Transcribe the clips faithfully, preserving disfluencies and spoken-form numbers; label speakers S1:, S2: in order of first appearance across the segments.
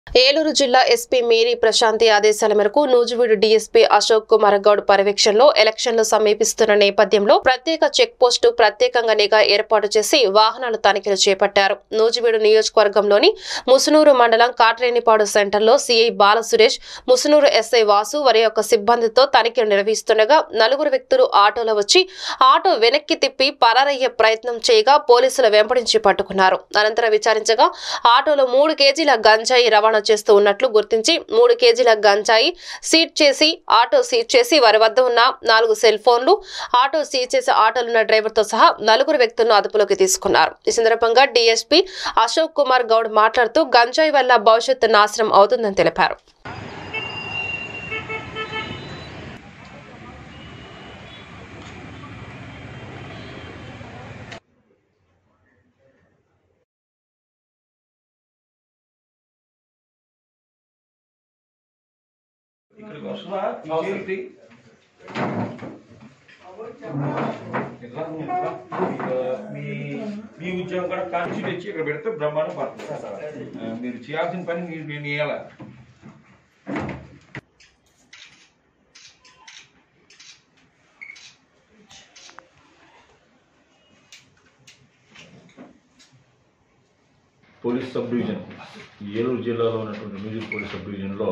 S1: ఏలూరు జిల్లా SP Mary Prashanti ఆదేశాల మేరకు నూజివీడు డీఎస్పీ అశోక్ కుమార్ గౌడ్ పర్యవేక్షణలో ఎలక్షన్లు సమీపిస్తున్న నేపథ్యంలో ప్రత్యేక చెక్ పోస్టు ప్రత్యేకంగా నిఘా ఏర్పాటు చేసి వాహనాల తనిఖీలు చేపట్టారు. నూజివీడు నియోజకవర్గంలోని ముసునూరు మండలం కాట్రేనిపాడు సెంటర్లో సీఐ బాలసురేష్, ముసునూరు ఎస్ఐ వాసు వారి యొక్క సిబ్బందితో తనిఖీలు నిర్వహిస్తుండగా నలుగురు వ్యక్తులు ఆటోలో వచ్చి ఆటో వెనక్కి తిప్పి పరారయ్యే ప్రయత్నం చేయగా పోలీసులు వెంబడించి పట్టుకున్నారు. అనంతరం విచారించగా ఆటోలో మూడు కేజీల గంజాయి రవాణా చేస్తూ ఉన్నట్లు గుర్తించి మూడు కేజీల గంజాయి సీజ్ చేసి ఆటో సీజ్ చేసి వారి వద్ద ఉన్న నాలుగు సెల్ ఫోన్లు, ఆటో సీజ్ చేసి ఆటోలున్న డ్రైవర్ తో సహా నలుగురు వ్యక్తులను అదుపులోకి తీసుకున్నారు. ఈ సందర్భంగా డీఎస్పీ అశోక్ కుమార్ గౌడ్ మాట్లాడుతూ గంజాయి వల్ల భవిష్యత్తు నాశనం అవుతుందని తెలిపారు.
S2: ఇక్కడికి వస్తున్నా చేతి మీ మీ ఉద్యోగం కూడా కాన్స్టిట్యూట్ తెచ్చి ఇక్కడ పెడితే బ్రహ్మాండం పడుతుంది. మీరు చేయాల్సిన పని మీరు నేను చేయాల. పోలీస్ సబ్ డివిజన్ ఏలూరు జిల్లాలో ఉన్నటువంటి నూజివీడు పోలీస్ సబ్ డివిజన్లో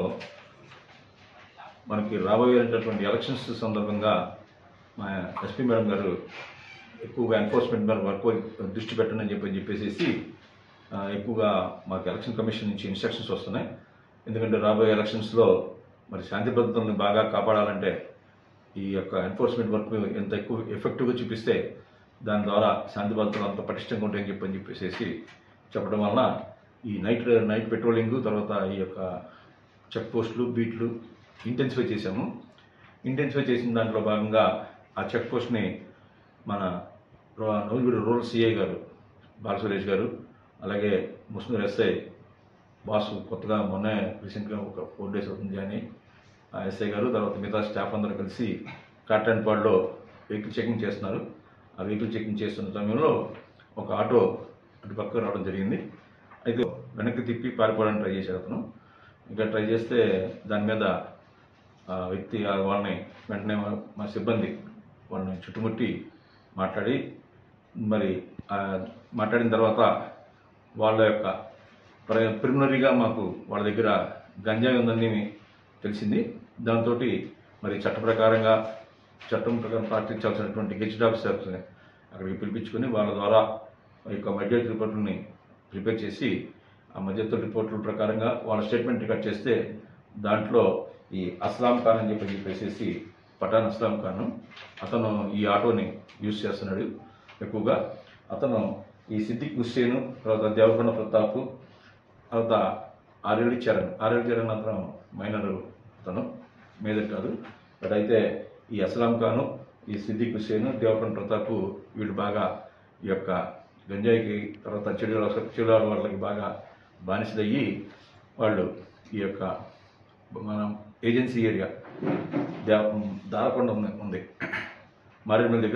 S2: మనకి రాబోయేటటువంటి ఎలక్షన్స్ సందర్భంగా మా ఎస్పీ మేడం గారు ఎక్కువగా ఎన్ఫోర్స్మెంట్ మీద వర్క్ దృష్టి పెట్టండి అని చెప్పని చెప్పేసి ఎక్కువగా మాకు ఎలక్షన్ కమిషన్ నుంచి ఇన్స్ట్రక్షన్స్ వస్తున్నాయి. ఎందుకంటే రాబోయే ఎలక్షన్స్లో మరి శాంతి భద్రతలను బాగా కాపాడాలంటే ఈ యొక్క ఎన్ఫోర్స్మెంట్ వర్క్ ఎంత ఎక్కువ ఎఫెక్టివ్గా చూపిస్తే దాని ద్వారా శాంతి భద్రతలు అంత పటిష్టంగా ఉంటాయని చెప్పని చెప్పేసి చెప్పడం వలన ఈ నైట్ నైట్ పెట్రోలింగ్, తర్వాత ఈ యొక్క చెక్ పోస్టులు, బీట్లు ఇంటెన్సిఫై చేశాము. ఇంటెన్సిఫై చేసిన దాంట్లో భాగంగా ఆ చెక్ పోస్ట్ని మన నూజివీడు రూరల్ సిఐ గారు బాలసురేష్ గారు, అలాగే ముస్నూరు ఎస్ఐ బాసు కొత్తగా మొన్నే రీసెంట్గా ఒక ఫోర్ డేస్ అవుతుంది జాయిన్ ఆ ఎస్ఐ గారు, తర్వాత మిగతా స్టాఫ్ అందరూ కలిసి కాట్రేనిపాడులో వెహికల్ చెకింగ్ చేస్తున్నారు. ఆ వెహికల్ చెకింగ్ చేస్తున్న సమయంలో ఒక ఆటో అటు పక్కకు రావడం జరిగింది. అయితే వెనక్కి తిప్పి పారిపోవడానికి ట్రై చేశారు అతను. ఇంకా ట్రై చేస్తే దాని మీద వ్యక్తి వాళ్ళని వెంటనే మా సిబ్బంది వాళ్ళని చుట్టుముట్టి మాట్లాడి మరి మాట్లాడిన తర్వాత వాళ్ళ యొక్క ప్రిలిమినరీగా మాకు వాళ్ళ దగ్గర గంజాయి ఉందని తెలిసింది. దాంతో మరి చట్ట ప్రకారంగా చట్టం ప్రకారం పాటించాల్సినటువంటి గెజిట్ ఆఫీసర్స్ని అక్కడికి పిలిపించుకొని వాళ్ళ ద్వారా ఈ యొక్క మధ్యవర్తి రిపోర్టులని ప్రిపేర్ చేసి ఆ మధ్యవర్తి రిపోర్టుల ప్రకారంగా వాళ్ళ స్టేట్మెంట్ రికార్డ్ చేస్తే దాంట్లో ఈ అస్లాం ఖాన్ అని చెప్పి చెప్పేసి పఠాన్ అస్లాం ఖాన్ అతను ఈ ఆటోని యూజ్ చేస్తున్నాడు ఎక్కువగా. అతను ఈ సిద్దిక్ హుస్సేన్, తర్వాత దేవకొండ ప్రతాప్, తర్వాత ఆర్ఎల్డి చరణ్ ఆర్ఎల్డి చరణ్ అతను మైనర్, అతను మేజర్ కాదు. బట్ అయితే ఈ అస్లాం ఖాను, ఈ సిద్దిక్ హుస్సేన్, దేవకొండ ప్రతాప్ వీళ్ళు బాగా ఈ యొక్క గంజాయికి, తర్వాత చెడు చెడు వాళ్ళకి బాగా బానిసలయ్యి వాళ్ళు ఈ యొక్క మన ఏజెన్సీ ఏరియా దారకొండ ఉంది మారేడుమిల్లి దగ్గర